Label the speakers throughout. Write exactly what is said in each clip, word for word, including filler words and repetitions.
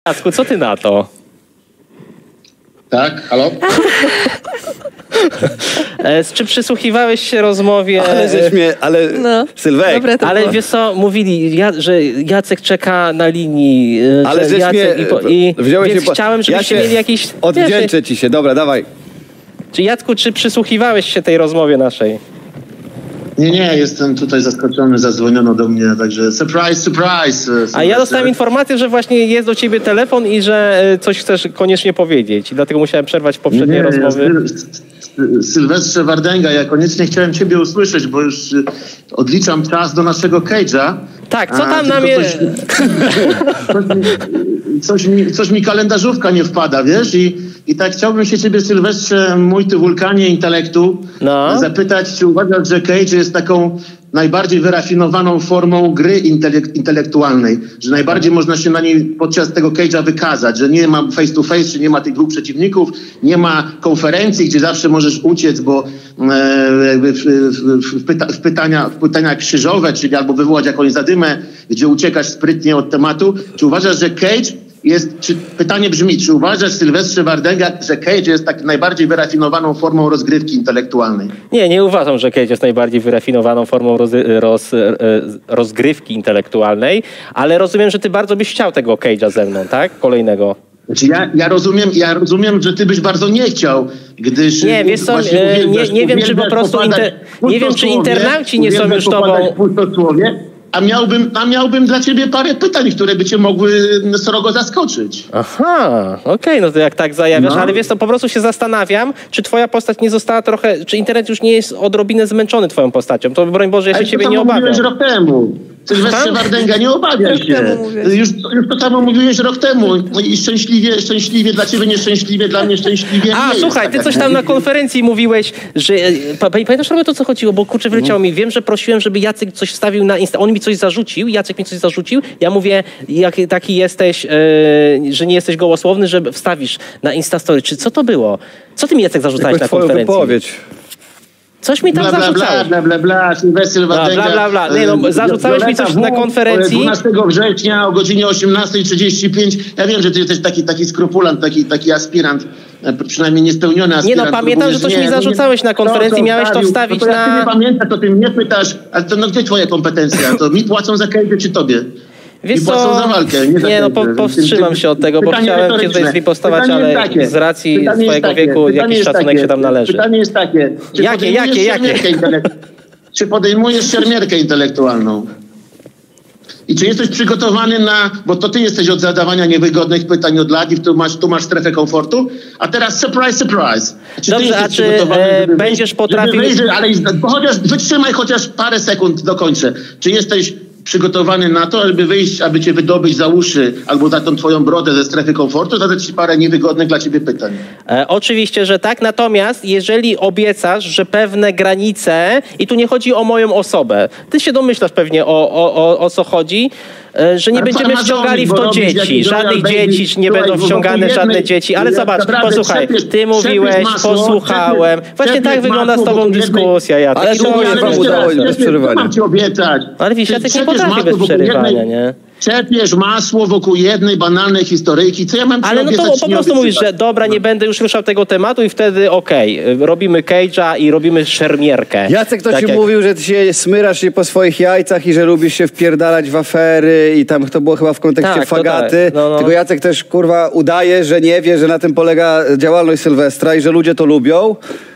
Speaker 1: Jacku, co ty na to?
Speaker 2: Tak, halo?
Speaker 1: E, czy przysłuchiwałeś się rozmowie...
Speaker 3: Ale żeś mnie, ale...
Speaker 4: No.
Speaker 3: Sylwek.
Speaker 4: Dobre to
Speaker 1: Ale
Speaker 4: było.
Speaker 1: wiesz co, mówili, ja, że Jacek czeka na linii. e,
Speaker 3: Ale
Speaker 1: że
Speaker 3: żeś
Speaker 1: Jacek
Speaker 3: mnie...
Speaker 1: I, po, i
Speaker 3: wziąłeś
Speaker 1: więc
Speaker 3: się po-
Speaker 1: chciałem, żebyście
Speaker 3: ja się
Speaker 1: mieli jakiś...
Speaker 3: Odwdzięczę
Speaker 1: wiesz,
Speaker 3: ci się, dobra, dawaj.
Speaker 1: czy Jacku, czy przysłuchiwałeś się tej rozmowie naszej?
Speaker 2: Nie, nie, jestem tutaj zaskoczony, zadzwoniono do mnie, także surprise, surprise.
Speaker 1: A ja dostałem informację, że właśnie jest do ciebie telefon i że e, coś chcesz koniecznie powiedzieć. I dlatego musiałem przerwać poprzednie
Speaker 2: nie,
Speaker 1: rozmowy.
Speaker 2: Ja, Syl- Sylwestrze Wardęga, ja koniecznie chciałem ciebie usłyszeć, bo już y, odliczam czas do naszego Cage'a.
Speaker 1: Tak, co
Speaker 2: A,
Speaker 1: tam na
Speaker 2: tylko
Speaker 1: mnie...
Speaker 2: Coś, coś, mi, coś, mi, coś mi kalendarzówka nie wpada, wiesz? I, i tak chciałbym się ciebie, Sylwestrze, mój ty wulkanie intelektu,
Speaker 1: No.
Speaker 2: zapytać, czy uważasz, że Cage jest taką najbardziej wyrafinowaną formą gry intelek- intelektualnej, że najbardziej można się na niej podczas tego Cage'a wykazać, że nie ma face to face, czy nie ma tych dwóch przeciwników, nie ma konferencji, gdzie zawsze możesz uciec, bo e, jakby w, w, w, pyta, w, pytania, w pytania krzyżowe, czyli albo wywołać jakąś zadymę, gdzie uciekasz sprytnie od tematu. Czy uważasz, że Cage jest, czy, pytanie brzmi, czy uważasz, Sylwestrze Wardęga, że Cage jest tak najbardziej wyrafinowaną formą rozgrywki intelektualnej?
Speaker 1: Nie, nie uważam, że Cage jest najbardziej wyrafinowaną formą roz, roz, rozgrywki intelektualnej, ale rozumiem, że ty bardzo byś chciał tego Cage'a ze mną, tak? Kolejnego.
Speaker 2: Znaczy ja, ja, rozumiem, ja rozumiem, że ty byś bardzo nie chciał, gdyż...
Speaker 1: Nie, wiesz co,
Speaker 2: właśnie
Speaker 1: e,
Speaker 2: uwielbiasz-
Speaker 1: nie, nie wiem, czy po
Speaker 2: uwielbiasz
Speaker 1: prostu
Speaker 2: popadać
Speaker 1: inter,
Speaker 2: w
Speaker 1: nie wiem, czy
Speaker 2: pustosłowie,
Speaker 1: internauci nie są
Speaker 2: uwielbiasz
Speaker 1: już
Speaker 2: popadać
Speaker 1: tobą...
Speaker 2: w pustosłowie, a miałbym, a miałbym dla ciebie parę pytań, które by cię mogły srogo zaskoczyć.
Speaker 1: Aha, okej, no to jak tak zajawiasz,
Speaker 2: No.
Speaker 1: ale wiesz co, po prostu się zastanawiam, czy twoja postać nie została trochę, czy internet już nie jest odrobinę zmęczony twoją postacią, to broń Boże, ja się
Speaker 2: Ale to
Speaker 1: ciebie
Speaker 2: samo
Speaker 1: nie obawiam.
Speaker 2: mówiłeś rok temu. Sylwestrze
Speaker 1: Tak?
Speaker 2: Wardęga, nie obawiaj
Speaker 4: Rok
Speaker 2: się.
Speaker 4: temu mówiłeś.
Speaker 2: Już, już to samo mówiłeś rok temu. I szczęśliwie, szczęśliwie dla ciebie, nieszczęśliwie dla mnie, szczęśliwie
Speaker 1: A,
Speaker 2: nie jest
Speaker 1: słuchaj,
Speaker 2: tak,
Speaker 1: ty
Speaker 2: jak
Speaker 1: coś tam na
Speaker 2: mówisz.
Speaker 1: konferencji mówiłeś, że... Pa, pamiętasz, Robert, o co chodziło? Bo kurczę, wyleciało mi. Wiem, że prosiłem, żeby Jacek coś wstawił na Insta. On mi coś zarzucił, Jacek mi coś zarzucił. Ja mówię, jak taki jesteś, e, że nie jesteś gołosłowny, że wstawisz na Instastory. Czy co to było? Co ty mi, Jacek, zarzucałeś
Speaker 3: Jakąś
Speaker 1: na
Speaker 3: twoją
Speaker 1: konferencji?
Speaker 3: wypowiedź.
Speaker 1: Coś mi tam
Speaker 2: Bla, bla, bla,
Speaker 1: zarzucałeś.
Speaker 2: bla, bla, bla, Sylwester
Speaker 1: Bla,
Speaker 2: Wardęga.
Speaker 1: bla, bla, bla. Nie, no,
Speaker 2: e,
Speaker 1: zarzucałeś mi coś
Speaker 2: Violeta
Speaker 1: na
Speaker 2: W,
Speaker 1: konferencji.
Speaker 2: dwunastego września o godzinie osiemnastej trzydzieści pięć. Ja wiem, że ty jesteś taki, taki skrupulant, taki, taki aspirant, e, przynajmniej niespełniony
Speaker 1: Nie
Speaker 2: aspirant.
Speaker 1: no, pamiętam, że coś
Speaker 2: Próbujesz-
Speaker 1: mi
Speaker 2: nie,
Speaker 1: zarzucałeś na konferencji,
Speaker 2: to, co
Speaker 1: miałeś to
Speaker 2: wstawił,
Speaker 1: wstawić
Speaker 2: no to jak
Speaker 1: na-
Speaker 2: ty nie pamiętasz, to ty mnie pytasz, ale to no gdzie twoja kompetencja? To mi płacą za kejdę czy tobie?
Speaker 1: Wiesz
Speaker 2: I płacą
Speaker 1: co,
Speaker 2: za walkę, nie za
Speaker 1: nie no,
Speaker 2: kejdę.
Speaker 1: po,
Speaker 2: Więc
Speaker 1: powstrzymam
Speaker 2: ty-
Speaker 1: się od tego, bo
Speaker 2: pytanie
Speaker 1: chciałem cię tutaj
Speaker 2: retoryczne.
Speaker 1: zripostować,
Speaker 2: Pytanie
Speaker 1: ale
Speaker 2: jest takie.
Speaker 1: z racji
Speaker 2: Pytanie jest
Speaker 1: swojego
Speaker 2: takie.
Speaker 1: wieku
Speaker 2: Pytanie
Speaker 1: jakiś
Speaker 2: jest
Speaker 1: szacunek
Speaker 2: takie.
Speaker 1: się tam należy.
Speaker 2: Pytanie jest takie. Czy
Speaker 1: Jakie,
Speaker 2: podejmujesz
Speaker 1: jakie, jakie?
Speaker 2: szermierkę intelek- Czy podejmujesz szermierkę intelektualną? I czy jesteś przygotowany na... Bo to ty jesteś od zadawania niewygodnych pytań od lat i tu masz, tu masz strefę komfortu. A teraz surprise, surprise. Czy
Speaker 1: Dobrze,
Speaker 2: jesteś
Speaker 1: a czy,
Speaker 2: przygotowany,
Speaker 1: e,
Speaker 2: żeby
Speaker 1: będziesz
Speaker 2: wyjść-
Speaker 1: potrafił-
Speaker 2: Żeby wyjść, ale chociaż, wytrzymaj chociaż parę sekund, dokończę. Czy jesteś przygotowany na to, żeby wyjść, aby cię wydobyć za uszy albo za tą twoją brodę ze strefy komfortu, zadać ci parę niewygodnych dla ciebie pytań?
Speaker 1: E, oczywiście, że tak, natomiast jeżeli obiecasz, że pewne granice, i tu nie chodzi o moją osobę, ty się domyślasz pewnie o, o, o, o co chodzi, e, że nie
Speaker 2: Ale
Speaker 1: będziemy
Speaker 2: farmazony,
Speaker 1: wciągali w
Speaker 2: bo
Speaker 1: to
Speaker 2: robisz
Speaker 1: dzieci,
Speaker 2: jakiś
Speaker 1: żadnych
Speaker 2: Royal Baby.
Speaker 1: dzieci, nie
Speaker 2: Słuchaj,
Speaker 1: będą
Speaker 2: bo
Speaker 1: wciągane
Speaker 2: wokół
Speaker 1: żadne
Speaker 2: jednej-
Speaker 1: dzieci, ale
Speaker 2: ja
Speaker 1: zobacz,
Speaker 2: naprawdę
Speaker 1: posłuchaj,
Speaker 2: trzepiesz-
Speaker 1: ty
Speaker 2: trzepiesz
Speaker 1: mówiłeś,
Speaker 2: masło,
Speaker 1: posłuchałem,
Speaker 2: trzepiesz-
Speaker 1: właśnie tak
Speaker 2: trzepiesz
Speaker 1: wygląda z
Speaker 2: masło
Speaker 1: tobą
Speaker 2: wokół jednej-
Speaker 1: dyskusja, Jacek.
Speaker 3: Ale
Speaker 1: I
Speaker 3: to
Speaker 1: to
Speaker 3: nie
Speaker 1: jest
Speaker 3: wam
Speaker 1: bez
Speaker 3: udało
Speaker 1: sensu.
Speaker 3: bez przerywania.
Speaker 2: Co mam ci obiecać?
Speaker 1: Ale widzisz,
Speaker 2: Ty
Speaker 1: Jacek nie
Speaker 2: trzepiesz
Speaker 1: potrafi
Speaker 2: masło
Speaker 1: bez
Speaker 2: wokół
Speaker 1: przerywania,
Speaker 2: jednej-
Speaker 1: nie?
Speaker 2: Czepiesz masło wokół jednej banalnej historyjki. Co ja mam ci
Speaker 1: Ale no to
Speaker 2: obiecać,
Speaker 1: po
Speaker 2: nie
Speaker 1: prostu mówisz,
Speaker 2: obiecywać?
Speaker 1: że dobra, nie będę już ruszał tego tematu i wtedy okej, robimy Cage'a i robimy szermierkę.
Speaker 3: Jacek to
Speaker 1: Tak
Speaker 3: ci
Speaker 1: jak-
Speaker 3: mówił, że ty się smyrasz się po swoich jajcach i że lubisz się wpierdalać w afery i tam to było chyba w kontekście
Speaker 1: Tak, to
Speaker 3: fagaty.
Speaker 1: tak. No, no.
Speaker 3: Tylko Jacek też kurwa udaje, że nie wie, że na tym polega działalność Sylwestra i że ludzie to lubią.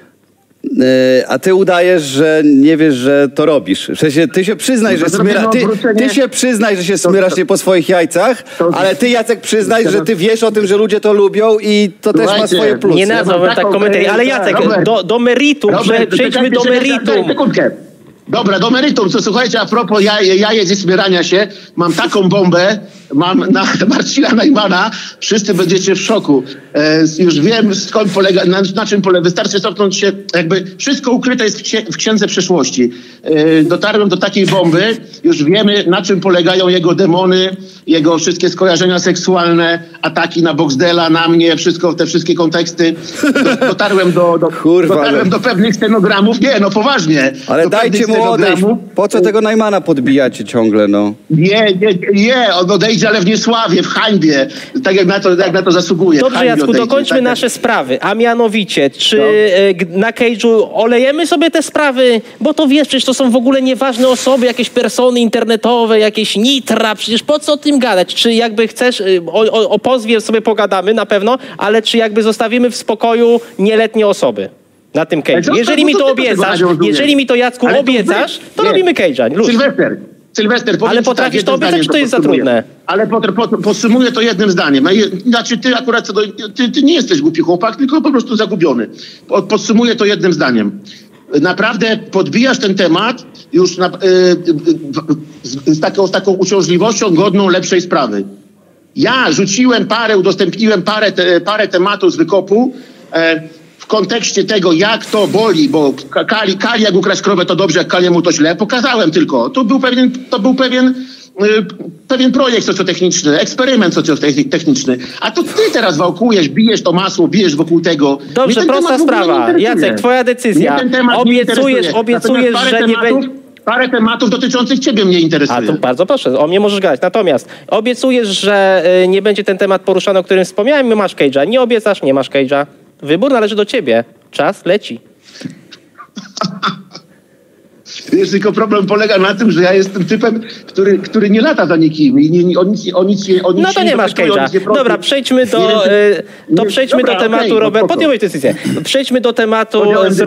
Speaker 3: Yy, a ty udajesz, że nie wiesz, że to robisz. W sensie ty się przyznaj,
Speaker 2: No
Speaker 3: że
Speaker 2: to zrobimy
Speaker 3: smyra... ty,
Speaker 2: odwrócenie.
Speaker 3: ty się przyznaj, że się smyrasz się po swoich jajcach,
Speaker 2: to-
Speaker 3: ale ty, Jacek, przyznaj,
Speaker 2: to-
Speaker 3: że ty wiesz o tym, że ludzie to lubią i to też ma
Speaker 2: Słuchajcie,
Speaker 3: swoje plusy.
Speaker 1: Nie nazwałbym
Speaker 2: mam
Speaker 1: tak
Speaker 2: taką-
Speaker 1: komentarzy, ale
Speaker 2: Ej,
Speaker 1: Jacek,
Speaker 2: Robert.
Speaker 1: do, do meritum, prze,
Speaker 2: Robert,
Speaker 1: przejdźmy
Speaker 2: czekajcie,
Speaker 1: do
Speaker 2: czekajcie,
Speaker 1: meritum.
Speaker 2: daj sekundkę. Dobra, do meritum. Co słuchajcie, a propos jaj, jajec i smyrania się, mam taką bombę, mam na Marcina Najmana, wszyscy będziecie w szoku. E, już wiem, skąd polega, na, na czym polega. Wystarczy cofnąć się, jakby wszystko ukryte jest w, księ, w księdze przeszłości. E, dotarłem do takiej bomby, już wiemy, na czym polegają jego demony, jego wszystkie skojarzenia seksualne, ataki na Boxdela, na mnie, wszystko, te wszystkie konteksty. Do, dotarłem do, do,
Speaker 3: Kurwa,
Speaker 2: dotarłem
Speaker 3: ale-
Speaker 2: do pewnych scenogramów. Nie, no poważnie.
Speaker 3: Ale
Speaker 2: do
Speaker 3: dajcie
Speaker 2: pewnych
Speaker 3: mu odejść.
Speaker 2: scenogramów.
Speaker 3: Po co tego Najmana podbijacie ciągle, no?
Speaker 2: Nie, nie, nie, on odejdzie odejdzie, ale w niesławie, w hańbie, tak jak na to, jak na to zasługuje.
Speaker 1: Dobrze, Jacku, odejdzie, dokończmy tak, nasze jak... sprawy, a mianowicie, czy no. na Cage'u olejemy sobie te sprawy, bo to wiesz, przecież to są w ogóle nieważne osoby, jakieś persony internetowe, jakieś nitra, przecież po co o tym gadać? Czy jakby chcesz, o, o, o pozwie sobie pogadamy na pewno, ale czy jakby zostawimy w spokoju nieletnie osoby na tym Cage'u? Jeżeli mi to obiecasz, jeżeli mi to, Jacku, ale obiecasz, to, to robimy Cage'a.
Speaker 2: Sylwester, Sylwester,
Speaker 1: ale potrafisz to obiecać, czy to jest za trudne?
Speaker 2: Ale podsumuję to jednym zdaniem. Znaczy ty akurat, co do, ty, ty nie jesteś głupi chłopak, tylko po prostu zagubiony. Podsumuję to jednym zdaniem. Naprawdę podbijasz ten temat już na, y, z, z, taką, z taką uciążliwością godną lepszej sprawy. Ja rzuciłem parę, udostępniłem parę, te, parę tematów z wykopu e, w kontekście tego, jak to boli, bo Kali, Kali jak ukraść krowę, to dobrze, jak Kaliemu to źle. Pokazałem tylko. To był pewien, to był pewien, y, pewien projekt socjotechniczny, eksperyment socjotechniczny. A to ty teraz wałkujesz, bijesz to masło, bijesz wokół tego.
Speaker 1: Dobrze, prosta sprawa. Jacek, twoja decyzja. Obiecujesz, obiecujesz, że nie będzie...
Speaker 2: Parę tematów dotyczących ciebie mnie interesuje.
Speaker 1: A to bardzo proszę, o mnie możesz gadać. Natomiast obiecujesz, że y, nie będzie ten temat poruszany, o którym wspomniałem, my masz Cage'a. Nie obiecasz, nie masz Cage'a. Wybór należy do ciebie. Czas leci.
Speaker 2: Wiesz, tylko problem polega na tym, że ja jestem typem, który, który nie lata za nikim i nie, nie, o nic, o nic, o nic
Speaker 1: no to nie masz Cage'a. Dobra, przejdźmy do, y, to przejdźmy Dobra, do tematu, okay, Robert. No podjąłeś decyzję. Przejdźmy do tematu...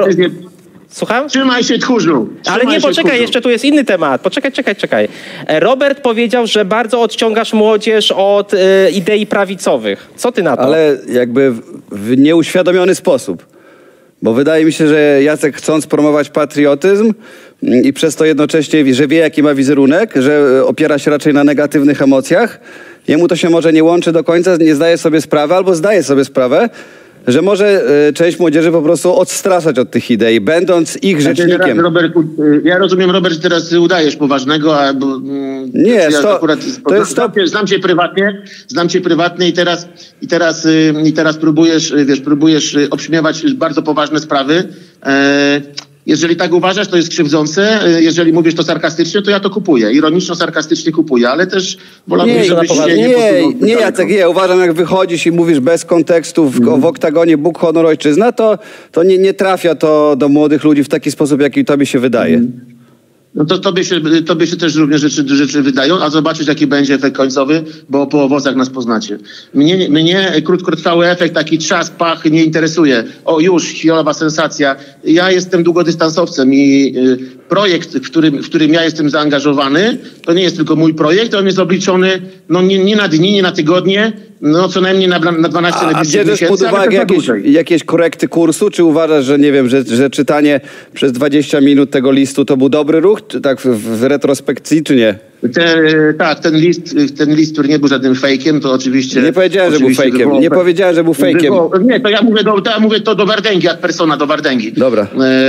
Speaker 1: Słucham?
Speaker 2: Trzymaj się, tchórzu. Trzymaj
Speaker 1: Ale nie, poczekaj,
Speaker 2: tchórzu.
Speaker 1: Jeszcze tu jest inny temat. Poczekaj, czekaj, czekaj. Robert powiedział, że bardzo odciągasz młodzież od y, idei prawicowych. Co ty na to?
Speaker 3: Ale jakby w, w nieuświadomiony sposób. Bo wydaje mi się, że Jacek, chcąc promować patriotyzm i przez to jednocześnie, że wie, jaki ma wizerunek, że opiera się raczej na negatywnych emocjach, jemu to się może nie łączy do końca, nie zdaje sobie sprawy albo zdaje sobie sprawę, że może y, część młodzieży po prostu odstraszać od tych idei, będąc ich rzecznikiem.
Speaker 2: Teraz, Robert, ja rozumiem, Robert, że teraz udajesz poważnego, a... Bo,
Speaker 3: nie, ja
Speaker 2: to, akurat, to jest znam, to... znam cię prywatnie, znam cię prywatnie i teraz, i teraz, y, i teraz próbujesz, wiesz, próbujesz obśmiewać bardzo poważne sprawy. E, Jeżeli tak uważasz, to jest krzywdzące. Jeżeli mówisz to sarkastycznie, to ja to kupuję. Ironiczno-sarkastycznie kupuję, ale też wolałbym,
Speaker 3: nie,
Speaker 2: żebyś się nie
Speaker 3: Nie, nie, Jacek, nie. Uważam, jak wychodzisz i mówisz bez kontekstu w, mm. w oktagonie Bóg, honor, ojczyzna, to, to nie, nie trafia to do młodych ludzi w taki sposób, jaki tobie się wydaje. Mm.
Speaker 2: No to tobie się, tobie się też również rzeczy, rzeczy wydają, a zobaczyć, jaki będzie efekt końcowy, bo po owocach nas poznacie. Mnie, mnie krótkotrwały efekt, taki trzask, pach nie interesuje. O, już, chwilowa sensacja. Ja jestem długodystansowcem i y, projekt, w którym, w którym ja jestem zaangażowany, to nie jest tylko mój projekt, on jest obliczony no, nie, nie na dni, nie na tygodnie, no co najmniej na, na dwanaście miesięcy.
Speaker 3: A bierzesz pod uwagę jakieś, jakieś korekty kursu, czy uważasz, że nie wiem, że, że czytanie przez dwadzieścia minut tego listu to był dobry ruch, tak w, w retrospekcji, czy nie?
Speaker 2: Te, tak, ten list, ten list, który nie był żadnym fejkiem, to oczywiście...
Speaker 3: Nie powiedziałem,
Speaker 2: oczywiście
Speaker 3: że był fejkiem. Nie powiedziałem, że był fejkiem.
Speaker 2: Nie, to ja mówię, do, to ja mówię to do Wardęgi, jak persona do Wardęgi.
Speaker 3: Dobra.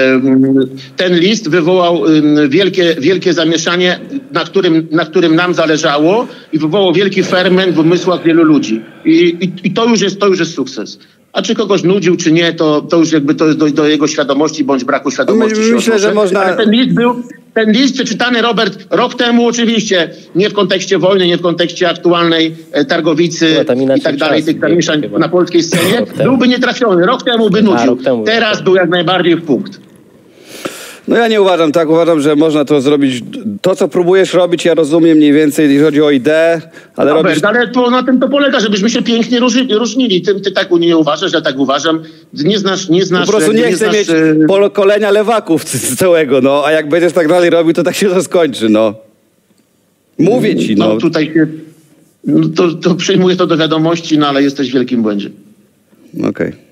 Speaker 2: Ten list wywołał wielkie, wielkie zamieszanie, na którym, na którym nam zależało i wywołał wielki ferment w umysłach wielu ludzi. I, i, i to, już jest, to już jest sukces. A czy kogoś nudził, czy nie, to, to już jakby to jest do, do jego świadomości bądź braku świadomości.
Speaker 3: My, myślę, że można...
Speaker 2: Ale ten list był, ten list przeczytany, Robert, rok temu oczywiście, nie w kontekście wojny, nie w kontekście aktualnej e, targowicy i tak dalej, tych zamieszań na polskiej scenie, byłby nietrafiony. Rok temu by nudził. A, temu Teraz był jak najbardziej w punkt.
Speaker 3: No ja nie uważam tak, uważam, że można to zrobić, to co próbujesz robić, ja rozumiem mniej więcej, jeśli chodzi o ideę, ale
Speaker 2: Robert,
Speaker 3: robisz...
Speaker 2: ale to, na tym to polega, żebyśmy się pięknie różni, różnili. Ty, ty tak nie uważasz, ja tak uważam. Nie znasz, nie znasz...
Speaker 3: Po prostu nie, nie chcę znasz, mieć e... pokolenia lewaków całego, no, a jak będziesz tak dalej robił, to tak się to skończy, no. Mówię ci, no.
Speaker 2: no tutaj się... No to, to przyjmuję to do wiadomości, no ale jesteś w wielkim błędzie.
Speaker 3: Okej. Okay.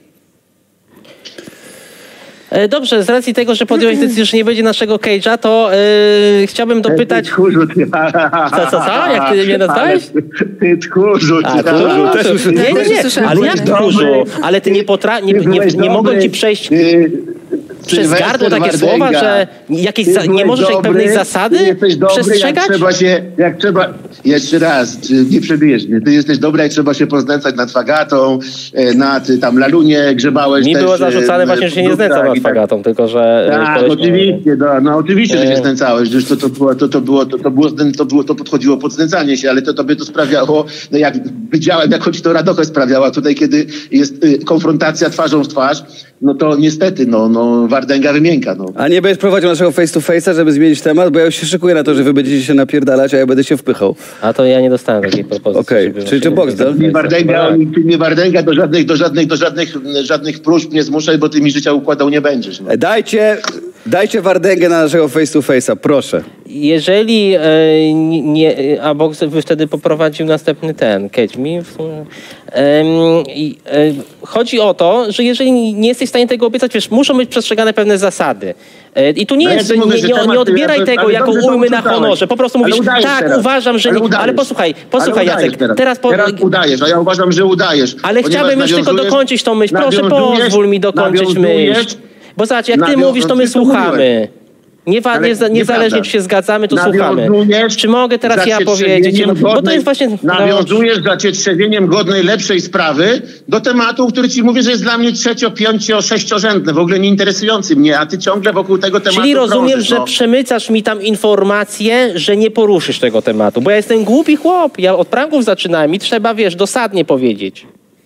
Speaker 1: Dobrze, z racji tego, że podjąłeś decyzję, że nie będzie naszego Cage'a, to yy, chciałbym dopytać...
Speaker 2: Ty tchórzu, ty...
Speaker 1: Co, co, co? Jak ty mnie nazwałeś?
Speaker 2: Ty tchórzu.
Speaker 1: A, tchórzu? Też nie, nie, nie, ale jak tchórzu? Ale ty nie potra... Nie, nie, nie mogłem ci przejść... przez
Speaker 2: Sylwester
Speaker 1: gardło takie
Speaker 2: Wardęga.
Speaker 1: słowa, że jakieś
Speaker 2: Ty
Speaker 1: za, nie
Speaker 2: byłeś
Speaker 1: możesz
Speaker 2: dobry,
Speaker 1: pewnej zasady
Speaker 2: ty jesteś dobry,
Speaker 1: przestrzegać?
Speaker 2: Jak trzeba się, jak trzeba, jeszcze raz, czy nie przebijesz mnie, ty jesteś dobry, jak trzeba się poznęcać nad Fagatą, e, nad tam Lalunie grzebałeś
Speaker 1: Mi
Speaker 2: też.
Speaker 1: było zarzucane
Speaker 2: e,
Speaker 1: właśnie, że się nie znęcam nad
Speaker 2: i tak.
Speaker 1: Fagatą, tylko że...
Speaker 2: Tak,
Speaker 1: koleś-
Speaker 2: oczywiście, no, no oczywiście, że się
Speaker 1: E.
Speaker 2: znęcałeś, że to, to, było, to, to, było, to, to, było, to, było, to podchodziło pod znęcanie się, ale to tobie to sprawiało, no jak widziałem, jak ci to radochę sprawiała tutaj, kiedy jest y, konfrontacja twarzą w twarz, no to niestety, no, no Wardęga wymięka, no.
Speaker 3: A nie będziesz prowadził naszego face to face'a, żeby zmienić temat, bo ja już się szykuję na to, że wy będziecie się napierdalać, a ja będę się wpychał.
Speaker 1: A to ja nie dostałem takiej propozycji.
Speaker 3: Okej,
Speaker 1: żeby
Speaker 3: czyli
Speaker 1: się
Speaker 3: czy Boxdel?
Speaker 2: Mnie Wardęga, mnie Wardęga do żadnych, do żadnych, do żadnych, żadnych próśb nie zmuszaj, bo ty mi życia układał nie będziesz. No.
Speaker 3: Dajcie, dajcie Wardęgę na naszego face to face'a, proszę.
Speaker 1: Jeżeli e, nie, a Boxer by wtedy poprowadził następny ten, catch me. W sumie. Em, i, e, chodzi o to, że jeżeli nie jesteś w stanie tego obiecać, wiesz, muszą być przestrzegane pewne zasady. E, I tu nie
Speaker 2: No ja
Speaker 1: jest,
Speaker 2: ci
Speaker 1: nie,
Speaker 2: mówię, że
Speaker 1: nie,
Speaker 2: temat-
Speaker 1: nie odbieraj
Speaker 2: ale-
Speaker 1: tego
Speaker 2: ale
Speaker 1: jako
Speaker 2: dobrze, że
Speaker 1: ujmy na
Speaker 2: uczytałeś.
Speaker 1: honorze. Po prostu
Speaker 2: Ale
Speaker 1: mówisz,
Speaker 2: udajesz
Speaker 1: tak,
Speaker 2: teraz.
Speaker 1: uważam, że
Speaker 2: Ale
Speaker 1: nie.
Speaker 2: udajesz.
Speaker 1: Ale posłuchaj, posłuchaj
Speaker 2: Ale udajesz
Speaker 1: Jacek,
Speaker 2: teraz.
Speaker 1: teraz... Po,
Speaker 2: teraz udajesz, a ja uważam, że udajesz.
Speaker 1: ale
Speaker 2: ponieważ
Speaker 1: chciałbym już tylko
Speaker 2: nawiązujesz-
Speaker 1: dokończyć tą myśl. Proszę,
Speaker 2: nawiązujesz-
Speaker 1: pozwól mi dokończyć
Speaker 2: nawiązujesz-
Speaker 1: myśl. Bo zobacz, jak ty
Speaker 2: nawią-
Speaker 1: mówisz, to my
Speaker 2: ty to mówiłeś.
Speaker 1: słuchamy. Nie, wa-
Speaker 2: Ale
Speaker 1: nie, za- niezależnie,
Speaker 2: nieprawda.
Speaker 1: czy się zgadzamy, to słuchamy.
Speaker 2: Nawiązujesz
Speaker 1: Czy mogę teraz ja powiedzieć?
Speaker 2: zacietrzewieniem
Speaker 1: Bo to
Speaker 2: godnej-
Speaker 1: jest właśnie...
Speaker 2: Nawiązujesz zacietrzewieniem godnej lepszej sprawy do tematu, który ci mówię, że jest dla mnie trzecio, pięcio, sześciorzędny, w ogóle nie interesujący mnie, a ty ciągle wokół tego tematu
Speaker 1: Czyli rozumiem,
Speaker 2: krążysz,
Speaker 1: że
Speaker 2: no.
Speaker 1: przemycasz mi tam informację, że nie poruszysz tego tematu. Bo ja jestem głupi chłop. Ja od pranków zaczynałem i trzeba, wiesz, dosadnie powiedzieć.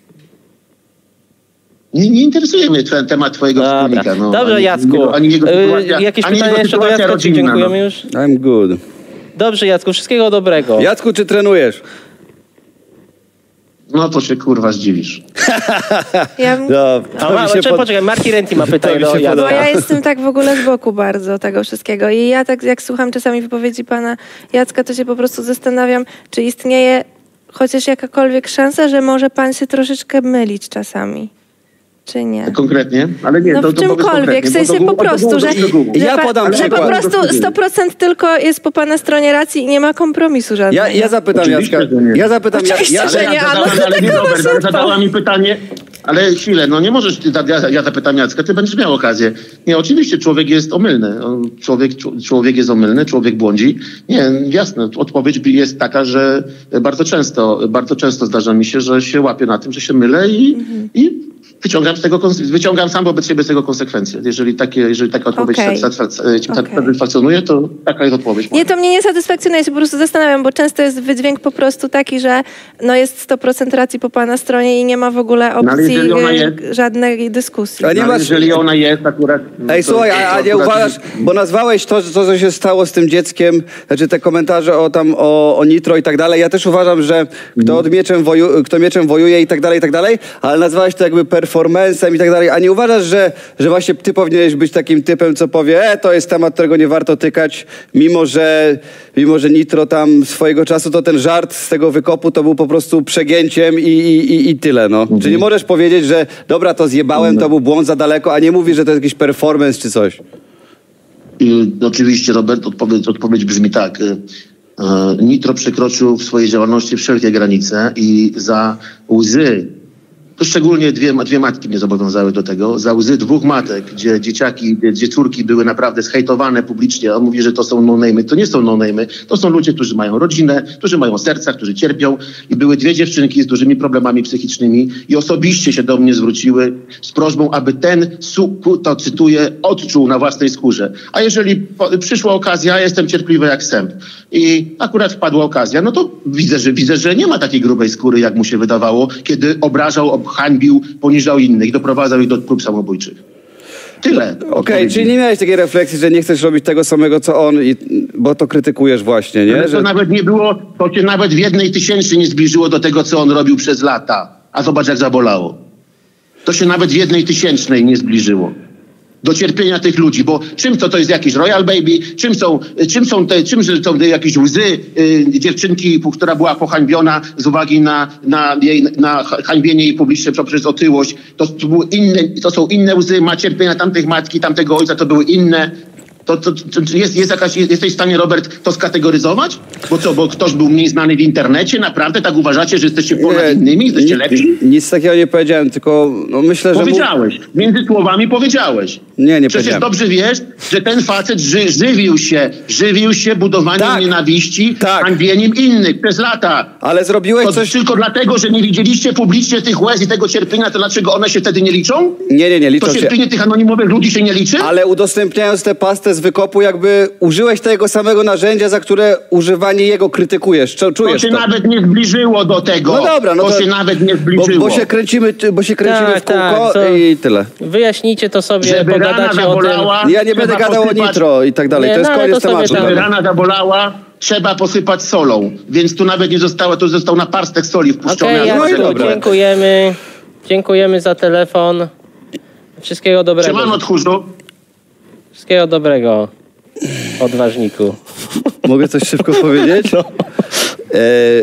Speaker 2: Nie, nie interesuje mnie ten temat twojego
Speaker 1: Dobra.
Speaker 2: wspólnika. No,
Speaker 1: Dobrze,
Speaker 2: ani,
Speaker 1: Jacku.
Speaker 2: Ani jego sytuacja,
Speaker 1: Yy, jakieś
Speaker 2: ani
Speaker 1: pytania
Speaker 2: jego
Speaker 1: jeszcze do
Speaker 2: sytuacja
Speaker 1: Jacka? Czy
Speaker 2: rodzinna,
Speaker 1: dziękujemy
Speaker 2: no.
Speaker 1: już?
Speaker 3: I'm good.
Speaker 1: Dobrze, Jacku, wszystkiego dobrego.
Speaker 3: Jacku, czy trenujesz?
Speaker 2: No to się kurwa zdziwisz.
Speaker 4: Ja,
Speaker 3: No,
Speaker 1: A,
Speaker 3: to
Speaker 1: ma,
Speaker 3: mi się
Speaker 1: czekaj,
Speaker 3: pod-
Speaker 1: poczekaj, Marki Renti ma pytanie
Speaker 3: mi
Speaker 1: do
Speaker 3: się
Speaker 1: Jacka.
Speaker 4: bo ja jestem tak w ogóle z boku bardzo tego wszystkiego i ja tak jak słucham czasami wypowiedzi pana Jacka, to się po prostu zastanawiam, czy istnieje chociaż jakakolwiek szansa, że może pan się troszeczkę mylić czasami. Czy nie?
Speaker 2: Konkretnie, ale nie,
Speaker 4: No
Speaker 2: to,
Speaker 4: w
Speaker 2: to powiedz
Speaker 4: czymkolwiek,
Speaker 2: konkretnie,
Speaker 4: w
Speaker 2: bo
Speaker 4: sensie
Speaker 2: to było-
Speaker 4: po
Speaker 2: to było
Speaker 4: prostu, że,
Speaker 2: do szczegółu.
Speaker 4: że,
Speaker 3: Ja
Speaker 4: pa-
Speaker 3: podam
Speaker 4: że po
Speaker 3: przykład.
Speaker 4: prostu sto procent tylko jest po pana stronie racji i nie ma kompromisu żadnego.
Speaker 3: Ja, ja zapytam
Speaker 2: Oczywiście,
Speaker 3: Jacka.
Speaker 2: że nie.
Speaker 3: Ja zapytam
Speaker 4: Oczywiście,
Speaker 3: ja,
Speaker 4: że
Speaker 3: ja,
Speaker 4: nie.
Speaker 2: ja
Speaker 4: a no
Speaker 2: zadałem,
Speaker 4: to
Speaker 2: ale nie,
Speaker 4: taka
Speaker 2: Robert,
Speaker 4: wasza
Speaker 2: ale zadała
Speaker 4: odpowiedź.
Speaker 2: mi pytanie, ale chwilę, no nie możesz, ty, ja, ja zapytam Jacka, ty będziesz miał okazję. Nie, oczywiście człowiek jest omylny, On- człowiek, człowiek jest omylny, człowiek błądzi. Nie, jasne, odpowiedź jest taka, że bardzo często, bardzo często zdarza mi się, że się łapię na tym, że się mylę i,
Speaker 4: Mhm.
Speaker 2: i wyciągam z tego, konse- wyciągam sam wobec siebie z tego konsekwencje. Jeżeli, takie, jeżeli taka odpowiedź
Speaker 4: Okej.
Speaker 2: satysfak- cię
Speaker 4: Okej.
Speaker 2: satysfakcjonuje, to taka jest odpowiedź.
Speaker 4: Nie, to mnie nie satysfakcjonuje, ja się po prostu zastanawiam, bo często jest wydźwięk po prostu taki, że no jest sto procent racji po pana stronie i nie ma w ogóle
Speaker 2: ale
Speaker 4: opcji
Speaker 2: jeżeli ona
Speaker 4: e,
Speaker 2: jest-
Speaker 4: żadnej dyskusji.
Speaker 3: A nie
Speaker 2: No,
Speaker 3: masz-
Speaker 2: jeżeli ona jest akurat... no
Speaker 3: Ej,
Speaker 2: to-
Speaker 3: słuchaj,
Speaker 2: to
Speaker 3: a, a nie
Speaker 2: akurat-
Speaker 3: uważasz, bo nazwałeś to, to, co się stało z tym dzieckiem, znaczy te komentarze o tam, o, o nitro i tak dalej. Ja też uważam, że kto od mieczem, woju, kto mieczem wojuje i tak dalej, i tak dalej, ale nazwałeś to jakby performancem i tak dalej. A nie uważasz, że, że właśnie ty powinieneś być takim typem, co powie, e, to jest temat, którego nie warto tykać, mimo że, mimo że nitro tam swojego czasu, to ten żart z tego wykopu to był po prostu przegięciem i, i, i, i tyle, no.
Speaker 2: Mhm.
Speaker 3: Czyli możesz powiedzieć, że dobra, to zjebałem, to był błąd za daleko, a nie mówisz, że to jest jakiś performance czy coś.
Speaker 2: I oczywiście, Robert, odpowiedź, odpowiedź brzmi tak. y, y, Nitro przekroczył w swojej działalności wszelkie granice i za łzy, to szczególnie dwie, dwie matki mnie zobowiązały do tego, za łzy dwóch matek, gdzie dzieciaki, gdzie, gdzie córki były naprawdę zhejtowane publicznie. On mówi, że to są no-name'y. To nie są no-name'y. To są ludzie, którzy mają rodzinę, którzy mają serca, którzy cierpią. I były dwie dziewczynki z dużymi problemami psychicznymi i osobiście się do mnie zwróciły z prośbą, aby ten suku, to cytuję, odczuł na własnej skórze. A jeżeli po, przyszła okazja, ja jestem cierpliwy jak sęp. I akurat wpadła okazja, no to widzę, że widzę, że nie ma takiej grubej skóry, jak mu się wydawało, kiedy obrażał, hańbił, poniżał innych, doprowadzał ich do prób samobójczych. Tyle.
Speaker 3: Okej,
Speaker 2: odpowiedzi.
Speaker 3: czyli nie miałeś takiej refleksji, że nie chcesz robić tego samego, co on, i, bo to krytykujesz właśnie, nie?
Speaker 2: Ale to
Speaker 3: Że...
Speaker 2: nawet nie było, to się nawet w jednej tysięcznej nie zbliżyło do tego, co on robił przez lata. A zobacz, jak zabolało. To się nawet w jednej tysięcznej nie zbliżyło. Do cierpienia tych ludzi, bo czym to, to jest jakiś Royal Baby, czym są, czym są te, czym są te jakieś łzy y, dziewczynki, która była pohańbiona z uwagi na, na jej, na hańbienie jej publiczne poprzez otyłość. To, to były inne, to są inne łzy, ma cierpienia tamtych matki, tamtego ojca, to były inne. To, to, to jest, jest jakaś, jesteś w stanie, Robert, to skategoryzować? Bo co, bo ktoś był mniej znany w internecie? Naprawdę tak uważacie, że jesteście ponad
Speaker 3: Nie,
Speaker 2: innymi? Jesteście
Speaker 3: nic,
Speaker 2: lepsi?
Speaker 3: Nic takiego nie powiedziałem, tylko no, myślę, że...
Speaker 2: Powiedziałeś. Między słowami powiedziałeś.
Speaker 3: Nie, nie
Speaker 2: Przecież
Speaker 3: powiedziałem.
Speaker 2: dobrze wiesz, że ten facet ży, żywił się, żywił się budowaniem
Speaker 3: Tak.
Speaker 2: nienawiści,
Speaker 3: Tak.
Speaker 2: hańbieniem innych przez lata.
Speaker 3: Ale zrobiłeś
Speaker 2: To
Speaker 3: coś...
Speaker 2: tylko dlatego, że nie widzieliście publicznie tych łez i tego cierpienia, to dlaczego one się wtedy nie liczą?
Speaker 3: Nie, nie, nie, liczą
Speaker 2: To
Speaker 3: się.
Speaker 2: cierpienie tych anonimowych ludzi się nie liczy?
Speaker 3: Ale udostępniając tę pastę z wykopu, jakby użyłeś tego samego narzędzia, za które używanie jego krytykujesz. Czu-
Speaker 2: To
Speaker 3: Czujesz
Speaker 2: się
Speaker 3: to?
Speaker 2: nawet nie zbliżyło do tego.
Speaker 3: No dobra, no
Speaker 2: to,
Speaker 3: to...
Speaker 2: się nawet nie
Speaker 3: Bo,
Speaker 2: zbliżyło.
Speaker 3: bo się kręcimy, bo się kręcimy
Speaker 1: Tak,
Speaker 3: w kółko
Speaker 1: tak, to-
Speaker 3: i tyle.
Speaker 1: Wyjaśnijcie to sobie,
Speaker 2: Żeby rana
Speaker 1: pogadacie o tym.
Speaker 2: zabolała,
Speaker 3: Ja nie będę
Speaker 2: trzeba
Speaker 3: gadał o
Speaker 2: posypać-
Speaker 3: nitro i tak dalej.
Speaker 1: Nie,
Speaker 3: To jest
Speaker 1: no, ale
Speaker 3: koniec
Speaker 1: to sobie
Speaker 3: tematu.
Speaker 1: tam-
Speaker 2: Żeby
Speaker 3: dla mnie.
Speaker 2: rana zabolała, trzeba posypać solą. Więc tu nawet nie zostało, tu został na parstek soli wpuszczony.
Speaker 1: Okej,
Speaker 2: a
Speaker 3: no i
Speaker 1: Jacku,
Speaker 3: dobra.
Speaker 1: dziękujemy. Dziękujemy za telefon. Wszystkiego dobrego.
Speaker 2: Siemano, tchórzu.
Speaker 1: Wszystkiego dobrego, odważniku.
Speaker 3: Mogę coś szybko powiedzieć?
Speaker 1: No.
Speaker 3: E,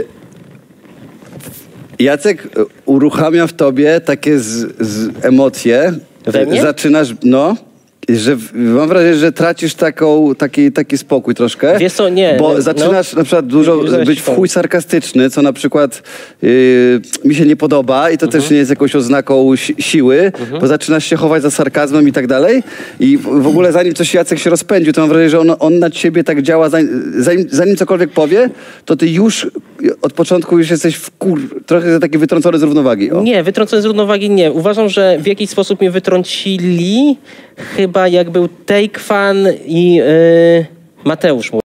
Speaker 3: Jacek uruchamia w tobie takie z, z emocje.
Speaker 1: We mnie?
Speaker 3: Zaczynasz, no, że w- mam wrażenie, że tracisz taką, taki, taki spokój troszkę.
Speaker 1: Wiesz co, nie,
Speaker 3: Bo
Speaker 1: no,
Speaker 3: zaczynasz
Speaker 1: no.
Speaker 3: na przykład dużo
Speaker 1: Już zaś
Speaker 3: być w
Speaker 1: powiem.
Speaker 3: chuj sarkastyczny, co na przykład yy, mi się nie podoba i to
Speaker 1: Mhm.
Speaker 3: też nie jest jakąś oznaką si- siły, bo zaczynasz się chować za sarkazmem i tak dalej. I w, w ogóle zanim coś Jacek się rozpędził, to mam wrażenie, że on, on na ciebie tak działa, zanim, zanim, zanim cokolwiek powie, to ty już od początku już jesteś w kur... trochę taki wytrącony z równowagi. O.
Speaker 1: Nie, wytrącony z równowagi nie. Uważam, że w jakiś sposób mnie wytrącili, chyba jak był Take Fan i yy, Mateusz.